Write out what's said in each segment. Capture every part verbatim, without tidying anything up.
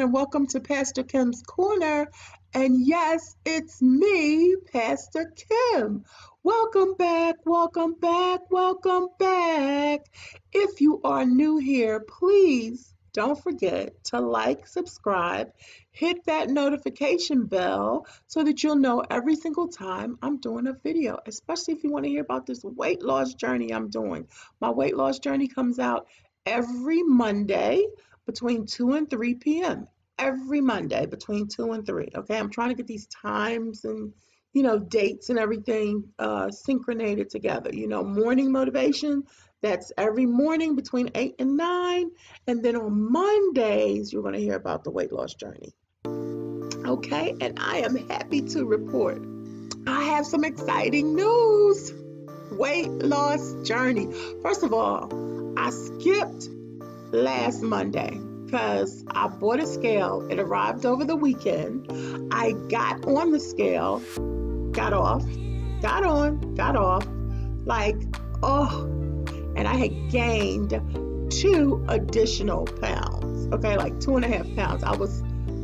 and welcome to Pastor Kim's Corner. And yes, it's me, Pastor Kim. Welcome back, welcome back, welcome back. If you are new here, please don't forget to like, subscribe, hit that notification bell so that you'll know every single time I'm doing a video, especially if you want to hear about this weight loss journey I'm doing. My weight loss journey comes out every Monday between two and three p m Every Monday between two and three. Okay, I'm trying to get these times and, you know, dates and everything uh, synchronated together. You know, morning motivation, that's every morning between eight and nine. And then on Mondays, you're going to hear about the weight loss journey. Okay, and I am happy to report I have some exciting news. Weight loss journey. First of all, I skipped last Monday because I bought a scale. It arrived over the weekend. I got on the scale, got off, got on, got off, like, oh, and I had gained two additional pounds, okay, like two and a half pounds. I was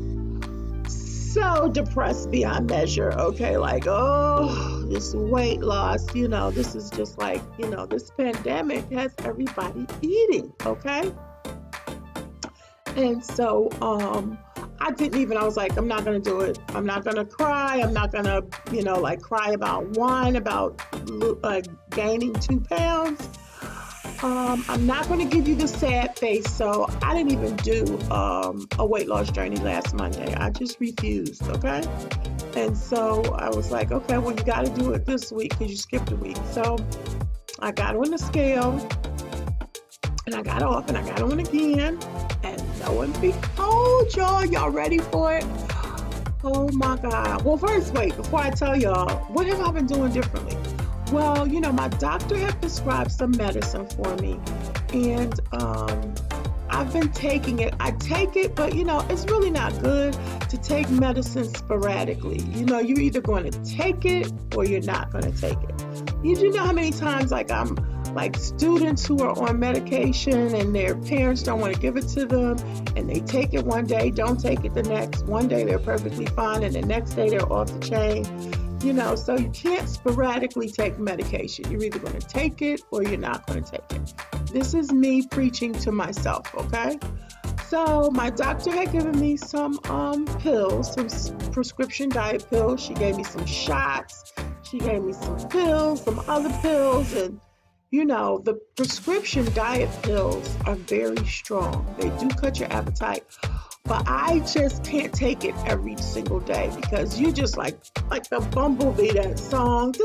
so depressed beyond measure, okay, like, oh, this weight loss, you know, this is just like, you know, this pandemic has everybody eating, okay? And so um, I didn't even, I was like, I'm not going to do it. I'm not going to cry. I'm not going to, you know, like cry about wine, about uh, gaining two pounds. Um, I'm not going to give you the sad face. So I didn't even do um, a weight loss journey last Monday. I just refused, okay? And so I was like, okay, well, you got to do it this week because you skipped a week. So I got on the scale and I got off and I got on again. And lo and behold, y'all, y'all ready for it? Oh my God. Well, first, wait, before I tell y'all, what have I been doing differently? Well, you know, my doctor had prescribed some medicine for me, and um, I've been taking it. I take it, but you know, it's really not good to take medicine sporadically. You know, you're either going to take it or you're not going to take it. You do know how many times, like, I'm like students who are on medication and their parents don't want to give it to them, and they take it one day, don't take it the next. One day they're perfectly fine, and the next day they're off the chain. You know, so you can't sporadically take medication. You're either going to take it or you're not going to take it. This is me preaching to myself, okay? So my doctor had given me some um, pills, some prescription diet pills. She gave me some shots. She gave me some pills, some other pills, and you know, the prescription diet pills are very strong. They do cut your appetite, but I just can't take it every single day because you just like, like the bumblebee, that song.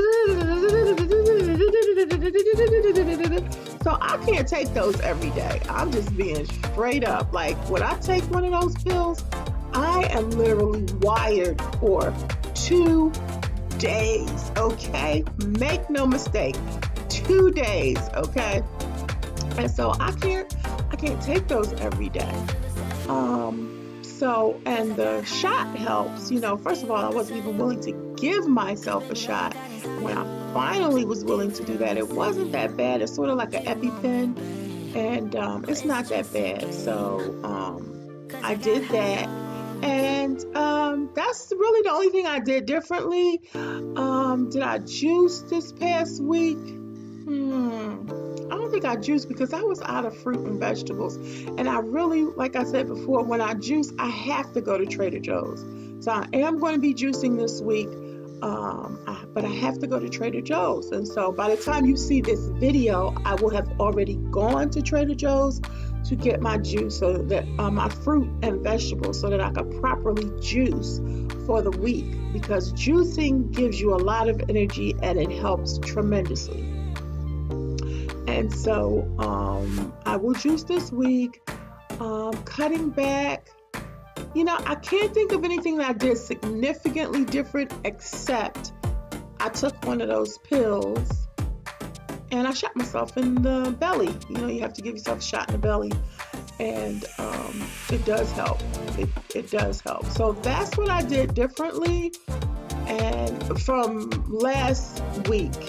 So I can't take those every day. I'm just being straight up. Like when I take one of those pills, I am literally wired for two days, okay? Make no mistake. Two days, okay? And so I can't I can't take those every day. Um so and the shot helps, you know. First of all, I wasn't even willing to give myself a shot. When I finally was willing to do that, it wasn't that bad. It's sort of like an EpiPen, and um, it's not that bad. So um I did that, and um that's really the only thing I did differently. Um did I juice this past week? Hmm. I don't think I juiced because I was out of fruit and vegetables. And I really, like I said before, when I juice, I have to go to Trader Joe's. So I am going to be juicing this week, um, I, but I have to go to Trader Joe's. And so by the time you see this video, I will have already gone to Trader Joe's to get my juice, so that uh, my fruit and vegetables, so that I could properly juice for the week. Because juicing gives you a lot of energy and it helps tremendously. And so um, I will juice this week, um, cutting back. You know, I can't think of anything that I did significantly different except I took one of those pills and I shot myself in the belly. You know, you have to give yourself a shot in the belly, and um, it does help. It, it does help. So that's what I did differently and from last week.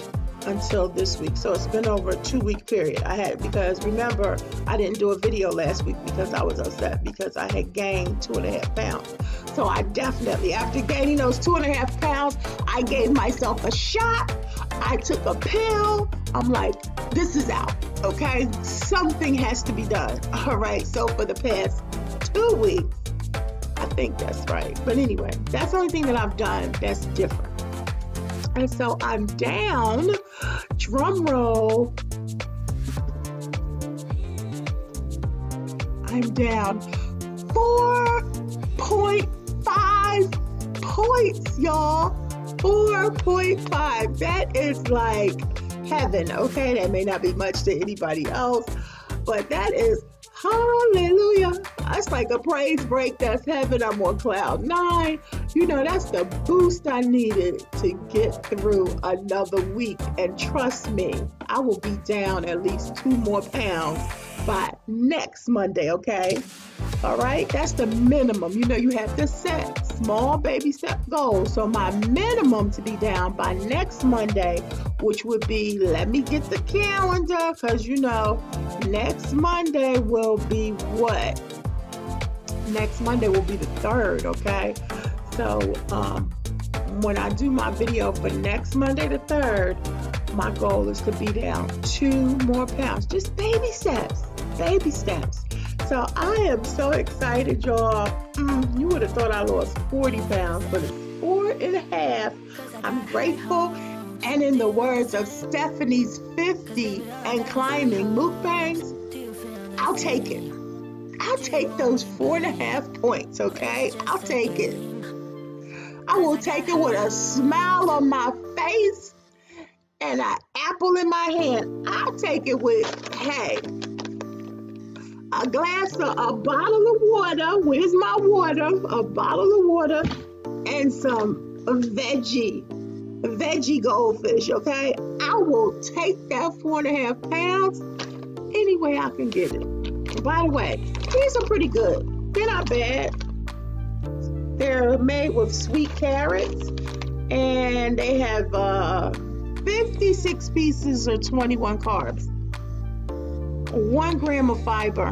until this week. So it's been over a two week period. I had, because remember, I didn't do a video last week because I was upset because I had gained two and a half pounds. So I definitely, after gaining those two and a half pounds, I gave myself a shot. I took a pill. I'm like, this is out, okay? Something has to be done. All right, so for the past two weeks, I think that's right. But anyway, that's the only thing that I've done that's different. And so I'm down, drum roll, I'm down four point five points, y'all. four point five. That is like heaven, okay? That may not be much to anybody else, but that is hallelujah. That's like a praise break. That's heaven. I'm on cloud nine. You know, that's the boost I needed to get through another week. And trust me, I will be down at least two more pounds by next Monday, okay? All right, that's the minimum. You know, you have to set small baby step goals. So my minimum to be down by next Monday, which would be, let me get the calendar, because you know, next Monday will be what? Next Monday will be the third, okay? So um, when I do my video for next Monday the third, my goal is to be down two more pounds. Just baby steps, baby steps. So I am so excited, y'all. Mm, you would have thought I lost forty pounds, but it's four and a half. I'm grateful. And in the words of Stephanie's fifty and climbing mukbangs, I'll take it. I'll take those four and a half points, okay? I'll take it. I will take it with a smile on my face and an apple in my hand. I'll take it with, hey, a glass of, a bottle of water. Where's my water? A bottle of water and some veggie, veggie goldfish, okay? I will take that four and a half pounds any way I can get it. By the way, these are pretty good. They're not bad. They're made with sweet carrots, and they have uh, fifty-six pieces or twenty-one carbs. One gram of fiber.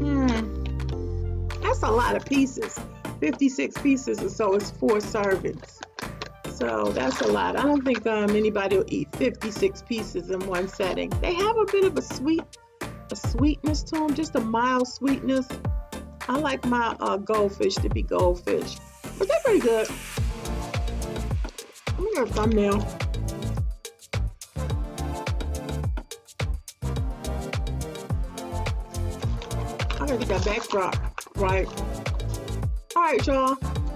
Hmm. That's a lot of pieces. fifty-six pieces, or so it's four servings. So that's a lot. I don't think um, anybody will eat fifty-six pieces in one setting. They have a bit of a sweet, a sweetness to them, just a mild sweetness. I like my uh, goldfish to be goldfish, but they're pretty good. I'm gonna get a thumbnail. I gotta get that backdrop right. All right, y'all.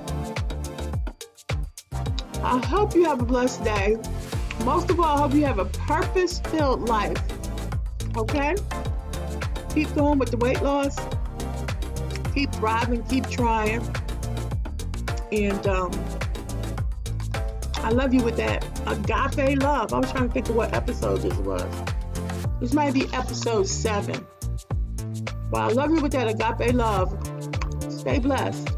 I hope you have a blessed day. Most of all, I hope you have a purpose-filled life. Okay? Keep going with the weight loss. Keep thriving, keep trying. And um, I love you with that agape love. I was trying to think of what episode this was. This might be episode seven. Well, I love you with that agape love. Stay blessed.